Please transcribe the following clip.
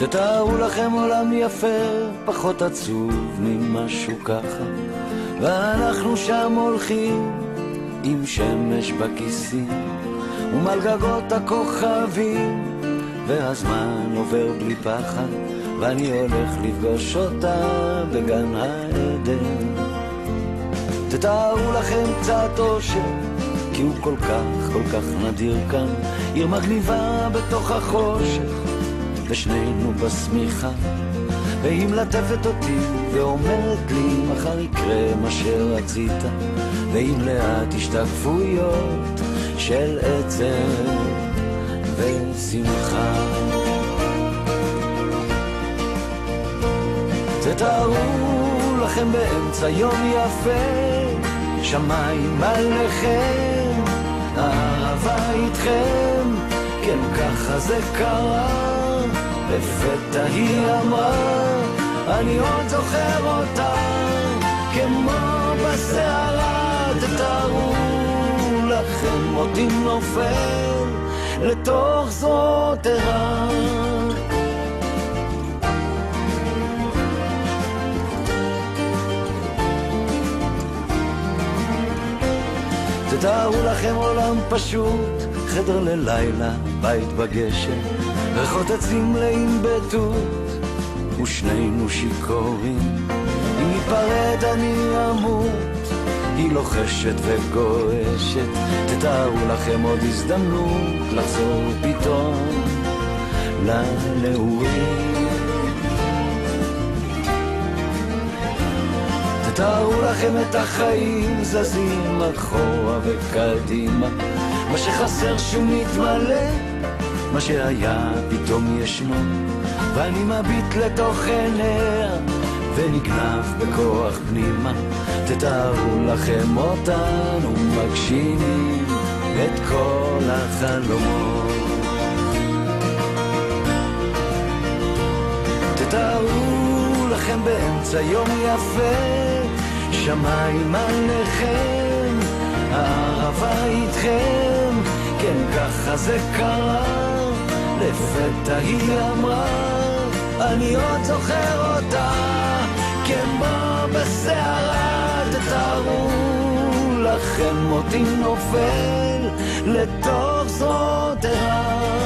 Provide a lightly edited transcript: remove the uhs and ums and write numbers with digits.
תתארו לכם עולם יפה, פחות עצוב ממשהו ככה, ואנחנו שם הולכים עם שמש בכיסים ומעל גגות הכוכבים, והזמן עובר בלי פחד, ואני הולך לפגוש אותה בגן העדן. תתארו לכם קצת אושר, כי הוא כל כך נדיר כאן, עיר מגניבה בתוך החושך, ושנינו בשמיכה, והיא מלטפת אותי ואומרת לי מחר יקרה מה שרצית, ועם לאט השתקפויות של עצב ושמחה. תתארו לכם באמצע יום יפה, שמיים עליכם, אהבה איתכם, כן ככה זה קרה, לפתע היא אמרה, אני עוד זוכר אותה, כמו בסערה. תתארו לכם מותי נופל לתוך זרועותיה. תתארו לכם עולם פשוט, חדר ללילה, בית בגשם, ריחות עצים מלאים בתות, ושנינו שיכורים, אם ניפרד אני אמות, היא לוחשת וגועשת. תתארו לכם עוד הזדמנות לחזור פתאום לנעורים. תתארו לכם את החיים זזים אחורה וקדימה, מה שחסר שהוא מתמלא, מה שהיה פתאום ישנו, ואני מביט לתוך עיניה ונגנב בכוח פנימה. תתארו לכם אותנו מגשימים את כל החלומות. תתארו לכם באמצע יום יפה, שמיים עליכם, אהבה איתכם, כן ככה זה קרה, לפתע היא אמרה, אני עוד זוכר אותה, כמו בסערה. תתארו לכם מותי נופל לתוך זרועותיה.